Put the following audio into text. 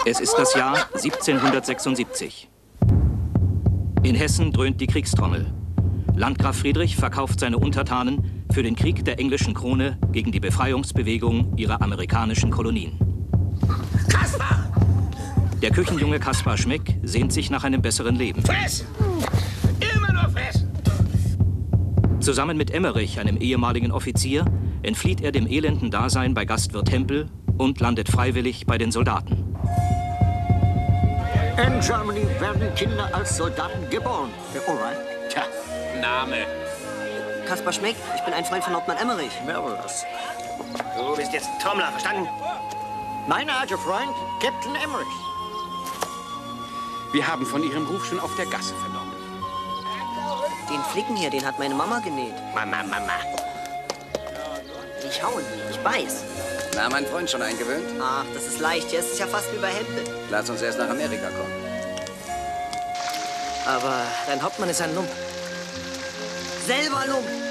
Es ist das Jahr 1776. In Hessen dröhnt die Kriegstrommel. Landgraf Friedrich verkauft seine Untertanen für den Krieg der englischen Krone gegen die Befreiungsbewegung ihrer amerikanischen Kolonien. Kaspar! Der Küchenjunge Kaspar Schmeck sehnt sich nach einem besseren Leben. Fressen! Immer nur fressen! Zusammen mit Emmerich, einem ehemaligen Offizier, entflieht er dem elenden Dasein bei Gastwirt Hempel und landet freiwillig bei den Soldaten. In Germany werden Kinder als Soldaten geboren. Alright. Tja, Name. Kaspar Schmeck, ich bin ein Freund von Hauptmann Emmerich. Marvelous. Du bist jetzt ein Trommler, verstanden? Mein alter Freund, Captain Emmerich. Wir haben von Ihrem Ruf schon auf der Gasse vernommen. Den Flicken hier, den hat meine Mama genäht. Mama. Nicht hauen, ich beiß. Na, mein Freund, schon eingewöhnt? Ach, das ist leicht. Hier ist es ja fast wie bei Hempel. Lass uns erst nach Amerika kommen. Aber dein Hauptmann ist ein Lump. Selber Lump.